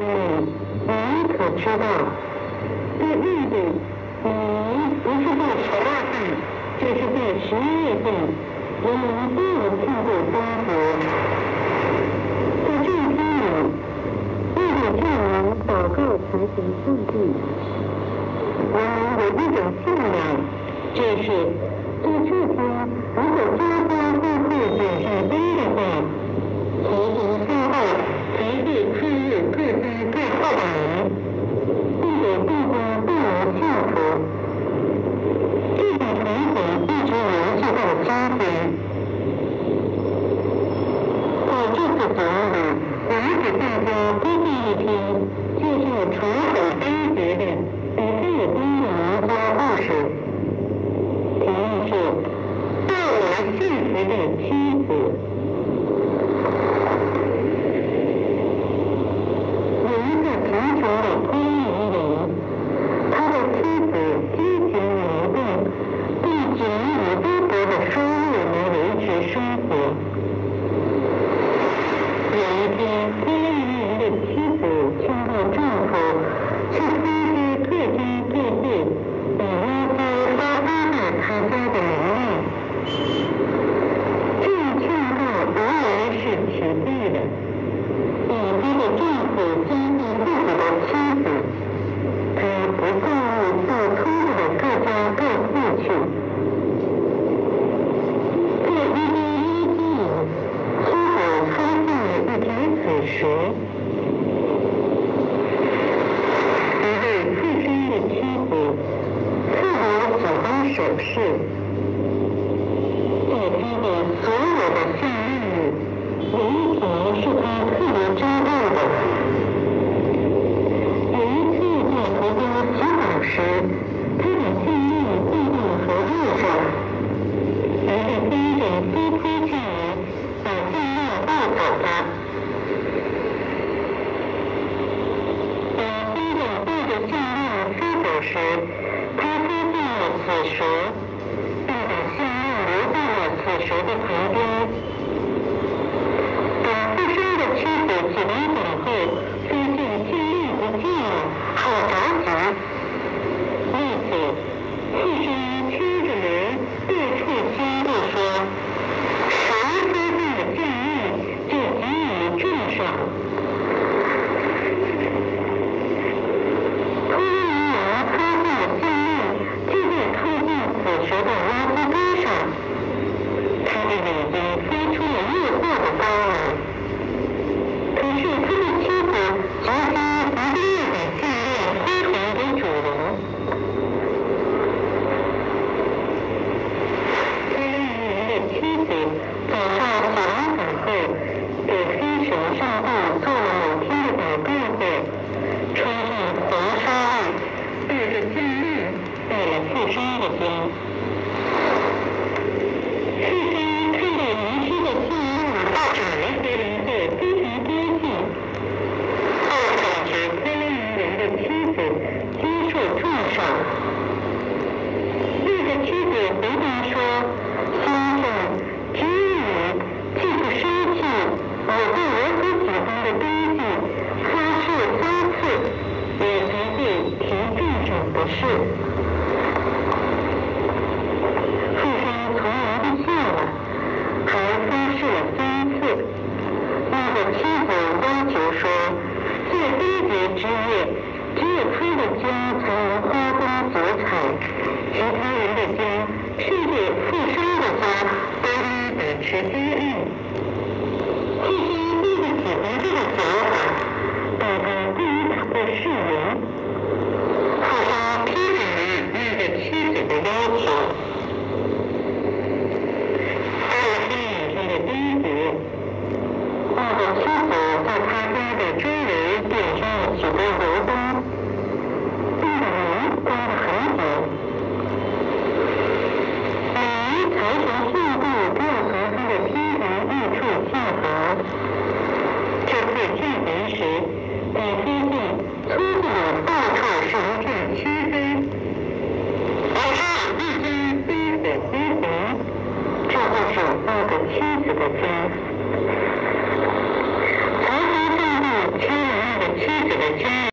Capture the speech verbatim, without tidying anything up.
里，你可知道？对对对，你不是在十二份，就是在十月份，我们都有看过中国。在这一天里，为了证明祷告才行上帝，我们有一种信仰，就是在这天如果家家户户点上灯的话，前前后后才会出入各家各户的人，并且大家都能幸福。这种传统一直延续到今天。在这次节目里，我们给大家推荐一篇介绍传统悲节的比菲律宾的民间故事，题目是《带我幸福的妻子》。有一个贫穷的孤儿人，他的妻子饥穷劳动，并只以微薄的收入来维持生活。有一天，孤儿人的妻子劝告丈夫去参加各家各户，把拉夫发挥了他家的能力。这样劝告仍然是体会的，把她的丈夫交给自己的妻子，她不在意到村子的各家各户去。在一间垃圾里，妻子发现了一条死蛇。一位富商的妻子特别喜欢首饰，在他的所有的项链里，有一条是他特别珍爱的。有一次在河边洗澡时，他把项链挂到河岸上，一个风筝飞扑下来，把项链带走了。当风筝带着项链飞走时，他发现了死蛇，并把项链留在了死蛇的旁边。等富商的妻子洗完澡后，发现项链不见了，好着急。为此，富商敲着门，到处宣布说：“谁发现了项链，就给予重赏。”突然人发现了项链就在靠近死蛇的垃圾堆上，他的眼睛发出了诱惑的光芒。可是他的妻子决心一定要把项链归还给主人。孤儿人的妻子早上洗完澡后，给天神上帝做了每天的祷告后，穿上黄纱衣，带着项链到了富商的家。富商看到遗失的项链找了回来后，非常高兴，二感觉孤儿人的妻子接受重赏。那个妻子回答说：“先生，只有你既不生气，我对我所喜欢的东西发誓三次，我才会提重赏的事。”富商从容地笑了，还发誓了三次。那个妻子要求说，在冬节之夜，只有他的家才能花光酒彩，其他人的家，甚至富商的家，都应保持安静。富商并不喜欢这个想法，但他不能打破誓言。富商批准了那个妻子的要求。第二天的冬节，那个妻子在他家的周围点上了许多油灯，并把门关得很紧。门财神上帝要从他的天堂异处下凡。这次下凡时，我发现村子里到处是一片漆黑，而是一间灯火辉煌，这就是那个妻子的家。财神上帝敲了那个妻子这个家。